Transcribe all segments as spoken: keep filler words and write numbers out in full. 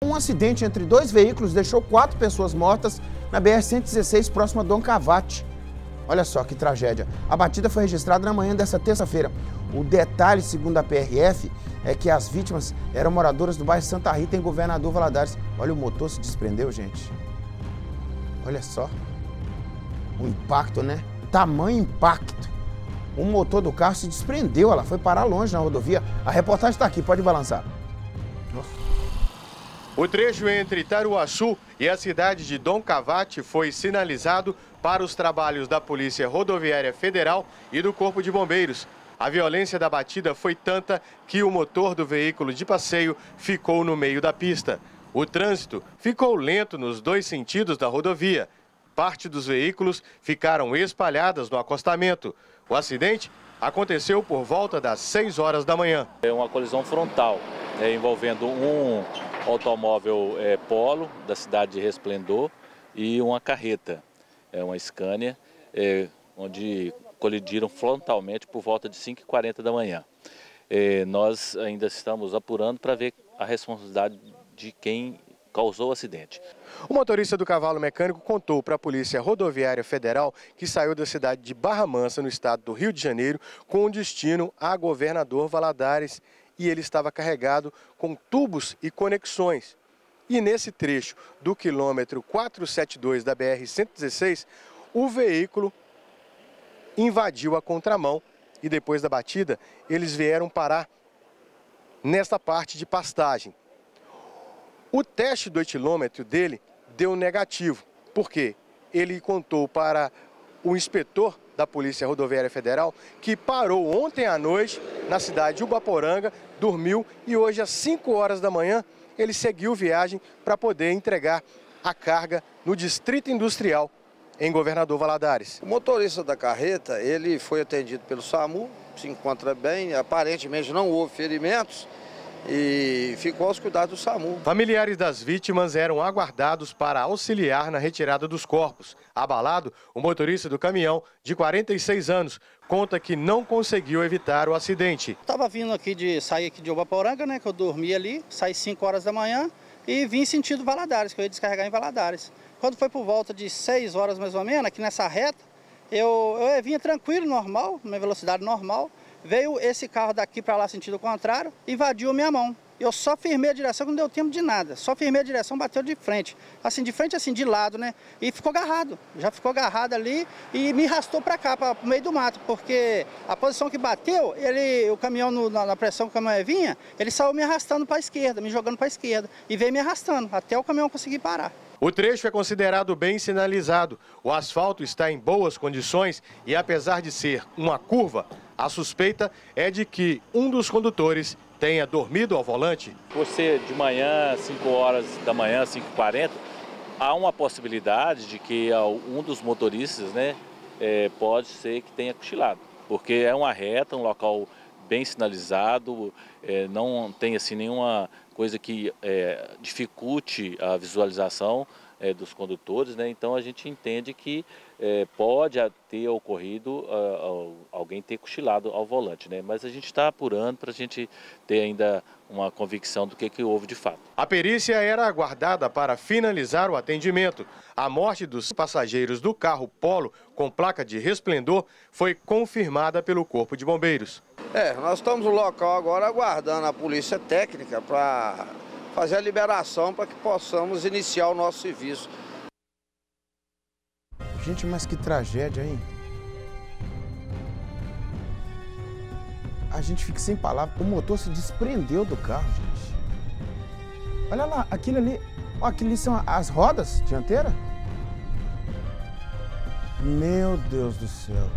Um acidente entre dois veículos deixou quatro pessoas mortas na B R cento e dezesseis, próxima a Dom Cavate. Olha só que tragédia. A batida foi registrada na manhã dessa terça-feira. O detalhe, segundo a P R F, é que as vítimas eram moradoras do bairro Santa Rita, em Governador Valadares. Olha, o motor se desprendeu, gente. Olha só. O impacto, né? Tamanho impacto. O motor do carro se desprendeu, ela foi parar longe na rodovia. A reportagem está aqui, pode balançar. O trecho entre Itaruaçu e a cidade de Dom Cavate foi sinalizado para os trabalhos da Polícia Rodoviária Federal e do Corpo de Bombeiros. A violência da batida foi tanta que o motor do veículo de passeio ficou no meio da pista. O trânsito ficou lento nos dois sentidos da rodovia. Parte dos veículos ficaram espalhadas no acostamento. O acidente aconteceu por volta das seis horas da manhã. É uma colisão frontal, é, envolvendo um automóvel é, Polo da cidade de Resplendor e uma carreta, é uma Scania, é, onde colidiram frontalmente por volta de cinco e quarenta da manhã. É, nós ainda estamos apurando para ver a responsabilidade de quem causou o acidente. O motorista do cavalo mecânico contou para a Polícia Rodoviária Federal que saiu da cidade de Barra Mansa, no estado do Rio de Janeiro, com destino a Governador Valadares, e ele estava carregado com tubos e conexões. E nesse trecho do quilômetro quatrocentos e setenta e dois da B R cento e dezesseis, o veículo invadiu a contramão e depois da batida eles vieram parar nesta parte de pastagem. O teste do etilômetro dele deu negativo, porque ele contou para o inspetor da Polícia Rodoviária Federal que parou ontem à noite na cidade de Ubaporanga, dormiu e hoje às cinco horas da manhã ele seguiu viagem para poder entregar a carga no Distrito Industrial em Governador Valadares. O motorista da carreta, ele foi atendido pelo SAMU, se encontra bem, aparentemente não houve ferimentos e ficou aos cuidados do SAMU. Familiares das vítimas eram aguardados para auxiliar na retirada dos corpos. Abalado, o motorista do caminhão, de quarenta e seis anos, conta que não conseguiu evitar o acidente. Estava vindo aqui de sair aqui de Ubaporanga, né, que eu dormi ali, saí cinco horas da manhã e vim sentido Valadares, que eu ia descarregar em Valadares. Quando foi por volta de seis horas mais ou menos, aqui nessa reta, eu, eu vinha tranquilo, normal, numa velocidade normal. Veio esse carro daqui para lá, sentido contrário, invadiu a minha mão. Eu só firmei a direção, não deu tempo de nada. Só firmei a direção, bateu de frente. Assim, de frente, assim, de lado, né? E ficou agarrado. Já ficou agarrado ali e me arrastou para cá, para o meio do mato. Porque a posição que bateu, ele, o caminhão, no, na, na pressão que o caminhão vinha, ele saiu me arrastando para a esquerda, me jogando para a esquerda. E veio me arrastando, até o caminhão conseguir parar. O trecho é considerado bem sinalizado. O asfalto está em boas condições e, apesar de ser uma curva, a suspeita é de que um dos condutores tenha dormido ao volante. Por ser de manhã, cinco horas da manhã, cinco e quarenta, há uma possibilidade de que um dos motoristas, né, é, pode ser que tenha cochilado. Porque é uma reta, um local bem sinalizado, é, não tem assim nenhuma coisa que é, dificulte a visualização é, dos condutores, né? Então a gente entende que é, pode ter ocorrido uh, alguém ter cochilado ao volante, né? Mas a gente está apurando para a gente ter ainda uma convicção do que, que houve de fato. A perícia era aguardada para finalizar o atendimento. A morte dos passageiros do carro Polo com placa de Resplendor foi confirmada pelo Corpo de Bombeiros. É, nós estamos no local agora aguardando a polícia técnica para fazer a liberação para que possamos iniciar o nosso serviço. Gente, mas que tragédia, hein? A gente fica sem palavras. O motor se desprendeu do carro, gente. Olha lá, aquilo ali... Ó, aquilo ali são as rodas dianteiras. Meu Deus do céu.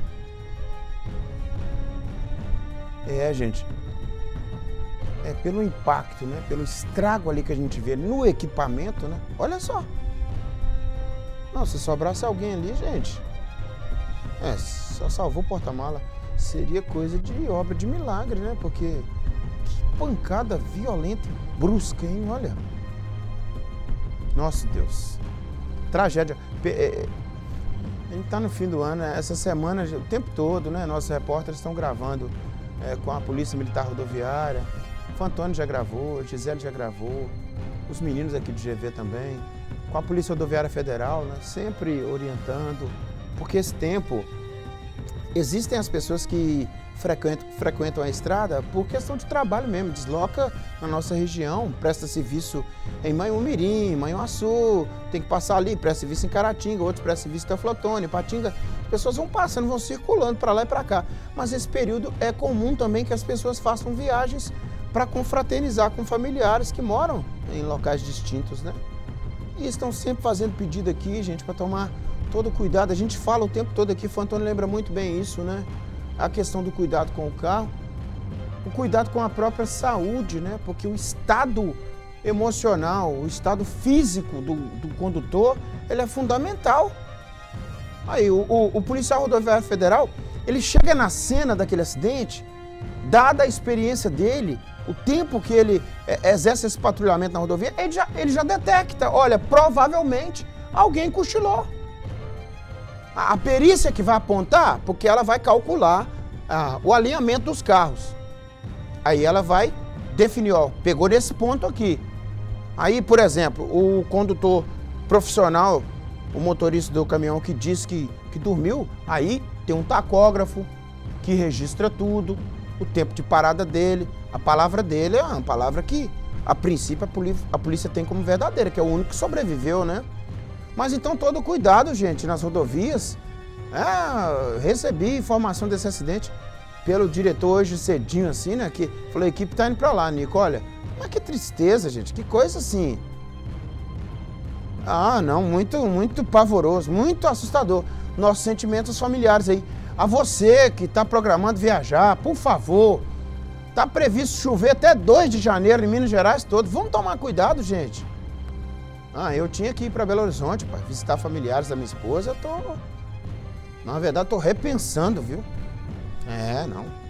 É, gente. É pelo impacto, né? Pelo estrago ali que a gente vê no equipamento, né? Olha só. Não, se sobrasse alguém ali, gente, é, só salvou o porta-mala. Seria coisa de obra de milagre, né? Porque que pancada violenta e brusca, hein? Olha. Nossa, Deus. Tragédia. A gente tá no fim do ano, essa semana, o tempo todo, né? Nossos repórteres estão gravando é, com a Polícia Militar Rodoviária. O Antônio já gravou, a Gisele já gravou. os meninos aqui do G V também, com a Polícia Rodoviária Federal, né? Sempre orientando, porque esse tempo, existem as pessoas que frequentam, frequentam a estrada por questão de trabalho mesmo, desloca na nossa região, presta serviço em Manhumirim, Manhuaçu, tem que passar ali, presta serviço em Caratinga, outros prestam serviço em Teoflotone, Patinga, as pessoas vão passando, vão circulando para lá e para cá, mas esse período é comum também que as pessoas façam viagens para confraternizar com familiares que moram em locais distintos, né? E estão sempre fazendo pedido aqui, gente, para tomar todo cuidado. A gente fala o tempo todo aqui, o Fantônio lembra muito bem isso, né? A questão do cuidado com o carro, o cuidado com a própria saúde, né? Porque o estado emocional, o estado físico do, do condutor, ele é fundamental. Aí, o, o, o policial rodoviário federal, ele chega na cena daquele acidente, dada a experiência dele, o tempo que ele é, exerce esse patrulhamento na rodovia, ele já, ele já detecta, olha, provavelmente alguém cochilou. A perícia que vai apontar, porque ela vai calcular ah, o alinhamento dos carros. Aí ela vai definir, ó, pegou nesse ponto aqui. Aí, por exemplo, o condutor profissional, o motorista do caminhão que disse que, que dormiu, aí tem um tacógrafo que registra tudo, o tempo de parada dele, a palavra dele é uma palavra que, a princípio, a polícia, a polícia tem como verdadeira, que é o único que sobreviveu, né? Mas então todo cuidado, gente, nas rodovias. É, recebi informação desse acidente pelo diretor hoje cedinho assim, né? Que falou, a equipe tá indo pra lá, Nico, olha. Mas que tristeza, gente, que coisa assim. Ah, não, muito, muito pavoroso, muito assustador. Nossos sentimentos familiares aí. A você que tá programando viajar, por favor, tá previsto chover até dois de janeiro em Minas Gerais todo. Vamos tomar cuidado, gente. Ah, eu tinha que ir para Belo Horizonte para visitar familiares da minha esposa. Eu tô, na verdade, tô repensando, viu? É, não.